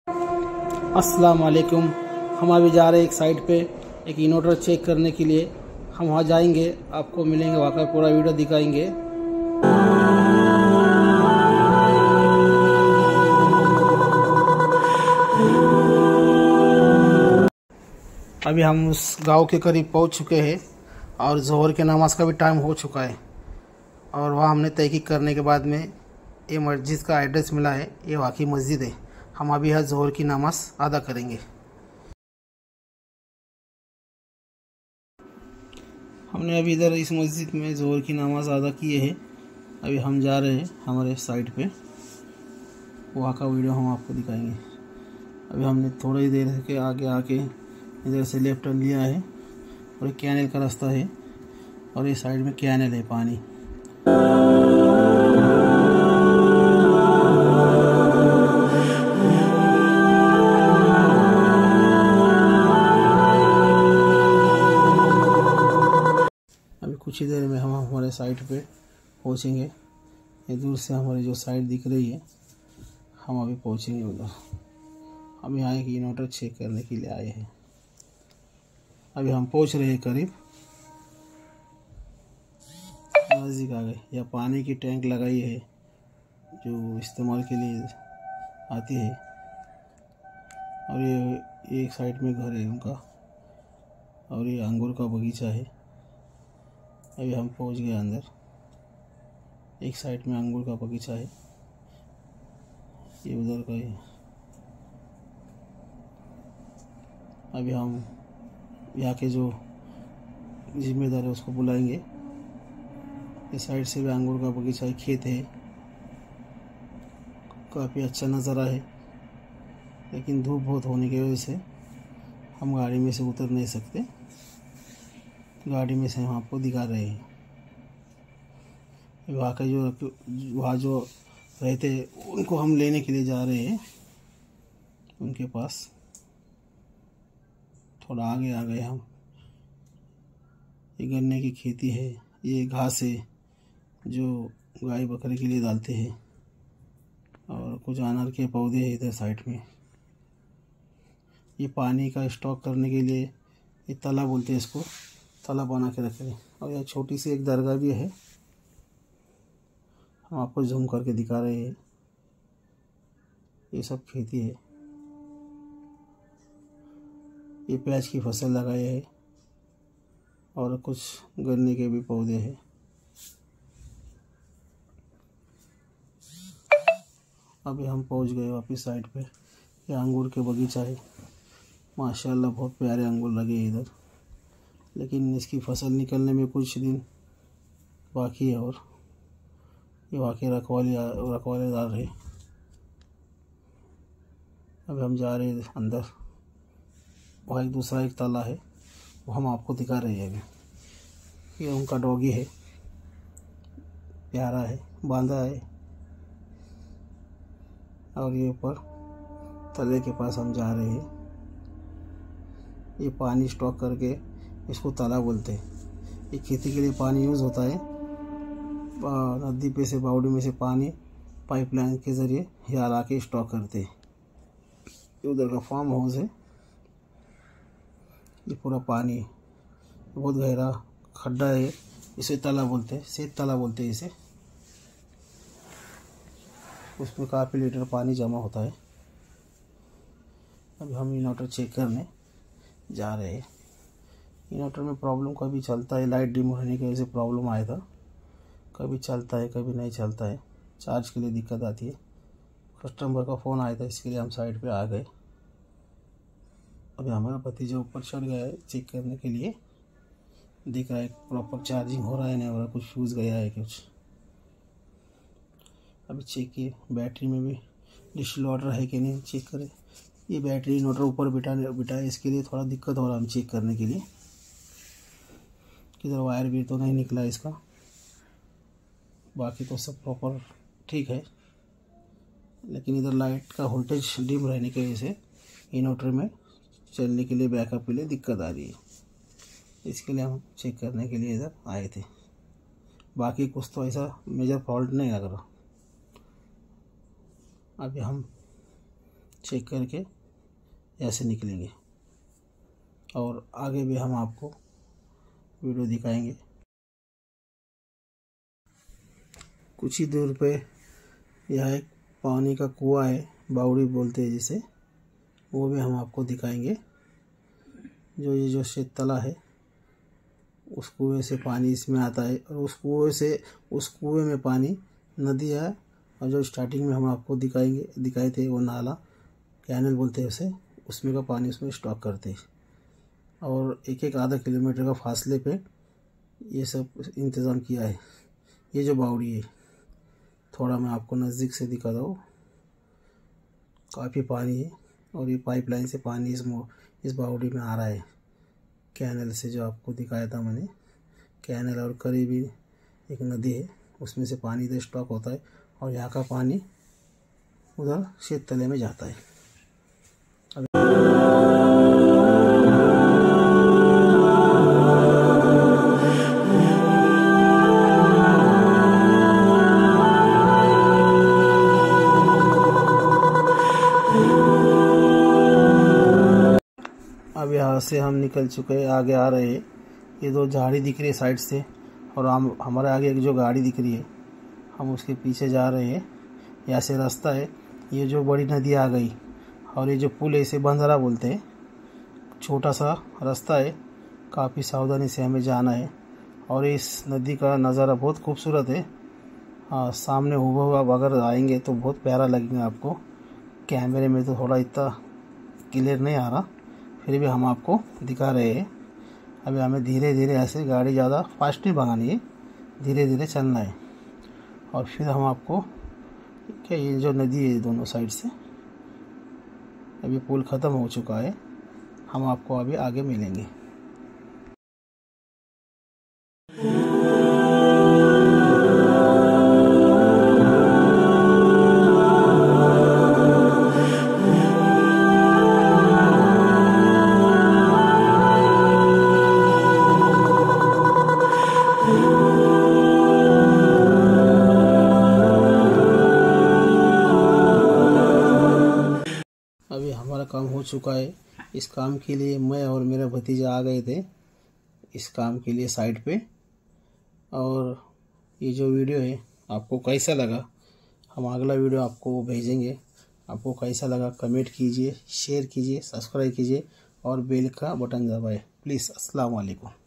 अस्सलाम वालेकुम। हम अभी जा रहे हैं एक साइट पे एक इन्वर्टर चेक करने के लिए। हम वहाँ जाएंगे, आपको मिलेंगे, वहाँ का पूरा वीडियो दिखाएंगे। अभी हम उस गांव के करीब पहुँच चुके हैं और ज़ोहर के नमाज का भी टाइम हो चुका है। और वहाँ हमने तहकीक करने के बाद में ये मस्जिद का एड्रेस मिला है, ये वहाँ की मस्जिद है। हम अभी यहाँ ज़ोहर की नमाज़ अदा करेंगे। हमने अभी इधर इस मस्जिद में ज़ोहर की नमाज़ अदा किए है। अभी हम जा रहे हैं हमारे साइट पे, वहाँ का वीडियो हम आपको दिखाएंगे। अभी हमने थोड़ी देर के आगे आके इधर से लेफ्ट टर्न लिया है और एक कैनल का रास्ता है और ये साइड में कैनल है पानी। अभी कुछ ही देर में हम हमारे साइट पे पहुंचेंगे। ये दूर से हमारी जो साइट दिख रही है, हम अभी पहुंचेंगे उधर। हम यहाँ एक इन्वर्टर चेक करने के लिए आए हैं। अभी हम पहुंच रहे हैं करीब, नज़दीक आ गए। यह पानी की टैंक लगाई है जो इस्तेमाल के लिए आती है। और ये एक साइड में घर है उनका और ये अंगूर का बगीचा है। अभी हम पहुंच गए अंदर। एक साइड में अंगूर का बगीचा है, ये उधर का है। अभी हम यहाँ के जो जिम्मेदार है उसको बुलाएंगे। इस साइड से भी अंगूर का बगीचा है, खेत है, काफ़ी अच्छा नज़ारा है। लेकिन धूप बहुत होने की वजह से हम गाड़ी में से उतर नहीं सकते। गाड़ी में से हम आपको दिखा रहे हैं। वहाँ का वहाँ जो रहते उनको हम लेने के लिए जा रहे हैं उनके पास। थोड़ा आगे आ गए हम। ये गन्ने की खेती है, ये घास है जो गाय बकरे के लिए डालते हैं। और कुछ अनार के पौधे हैं इधर साइड में। ये पानी का स्टॉक करने के लिए ये ताला बोलते हैं, इसको ताला बना के रखे हैं। और यह छोटी सी एक दरगाह भी है, हम आपको जूम करके दिखा रहे हैं। ये सब खेती है। ये प्याज की फसल लगाई है और कुछ गन्ने के भी पौधे हैं। अभी हम पहुंच गए वापस साइड पे। ये अंगूर के बगीचा है, माशाल्लाह बहुत प्यारे अंगूर लगे हैं इधर। लेकिन इसकी फसल निकलने में कुछ दिन बाकी है और ये वहाँ के रखवालेदार है। अभी हम जा रहे हैं अंदर। वहाँ एक ताला है, वो हम आपको दिखा रहे हैं। अभी ये उनका डॉगी है, प्यारा है, बांधा है। और ये ऊपर तले के पास हम जा रहे हैं। ये पानी स्टॉक करके इसको ताला बोलते हैं। ये खेती के लिए पानी यूज़ होता है। नदी पे से, बावड़ी में से पानी पाइपलाइन के ज़रिए यहाँ ला के स्टॉक करते हैं। ये उधर का फार्म हाउस है। ये पूरा पानी बहुत गहरा खड्डा है, इसे ताला बोलते हैं, सेत ताला बोलते हैं इसे। उसमें काफ़ी लीटर पानी जमा होता है। अभी हम इन्वर्टर चेक करने जा रहे हैं। इन्वर्टर में प्रॉब्लम कभी चलता है, लाइट डिम होने की वजह से प्रॉब्लम आया था। कभी चलता है, कभी नहीं चलता है। चार्ज के लिए दिक्कत आती है। कस्टमर का फ़ोन आया था, इसके लिए हम साइड पे आ गए। अभी हमारा भतीजा ऊपर चढ़ गया है चेक करने के लिए। देख रहा है प्रॉपर चार्जिंग हो रहा है नहीं हो रहा, कुछ फ्यूज़ गया है कुछ। अभी चेक किए बैटरी में भी डिस्टिल वाटर है कि नहीं, चेक करें। ये बैटरी इन्वर्टर ऊपर बिठाए, इसके लिए थोड़ा दिक्कत हो रहा है हम चेक करने के लिए। किधर वायर भी तो नहीं निकला इसका, बाकी तो सब प्रॉपर ठीक है। लेकिन इधर लाइट का वोल्टेज डिम रहने की वजह से इन्वर्टर में चलने के लिए, बैकअप के लिए दिक्कत आ रही है। इसके लिए हम चेक करने के लिए इधर आए थे। बाकी कुछ तो ऐसा मेजर फॉल्ट नहीं लग रहा। अभी हम चेक करके ऐसे निकलेंगे। और आगे भी हम आपको वीडियो दिखाएंगे। कुछ ही दूर पे यह एक पानी का कुआं है, बावड़ी बोलते हैं जिसे, वो भी हम आपको दिखाएंगे। जो ये जो शेततला है उस कुएं से पानी इसमें आता है, और उस कुएं में पानी नदी है। और जो स्टार्टिंग में हम आपको दिखाए थे वो नाला, कैनल बोलते हैं उसे, उसमें का पानी उसमें स्टॉक करते हैं। और एक एक आधा किलोमीटर का फासले पे ये सब इंतज़ाम किया है। ये जो बावड़ी है, थोड़ा मैं आपको नज़दीक से दिखा दूँ, काफ़ी पानी है। और ये पाइपलाइन से पानी इस बावड़ी में आ रहा है, कैनल से, जो आपको दिखाया था मैंने। कैनल और करीबी एक नदी है, उसमें से पानी इधर स्टॉक होता है और यहाँ का पानी उधर शेततले में जाता है। अब यहाँ से हम निकल चुके हैं, आगे आ रहे हैं। ये दो झाड़ी दिख रही है साइड से, और हमारे आगे एक जो गाड़ी दिख रही है, हम उसके पीछे जा रहे हैं। यहाँ से रास्ता है, ये जो बड़ी नदी आ गई, और ये जो पुल है इसे बंदरा बोलते हैं। छोटा सा रास्ता है, काफ़ी सावधानी से हमें जाना है। और इस नदी का नज़ारा बहुत खूबसूरत है। हाँ, सामने हुबहू अगर आएंगे तो बहुत प्यारा लगेगा आपको। कैमरे में तो थोड़ा इतना क्लियर नहीं आ रहा, फिर भी हम आपको दिखा रहे हैं। अभी हमें धीरे धीरे ऐसे, गाड़ी ज़्यादा फास्ट नहीं भगानी है, धीरे धीरे चलना है। और फिर हम आपको, क्या ये जो नदी है दोनों साइड से, अभी पुल ख़त्म हो चुका है, हम आपको अभी आगे मिलेंगे। अभी हमारा काम हो चुका है। इस काम के लिए मैं और मेरा भतीजा आ गए थे इस काम के लिए साइड पे। और ये जो वीडियो है आपको कैसा लगा, हम अगला वीडियो आपको भेजेंगे। आपको कैसा लगा कमेंट कीजिए, शेयर कीजिए, सब्सक्राइब कीजिए और बेल का बटन दबाएं प्लीज़। अस्सलाम वालेकुम।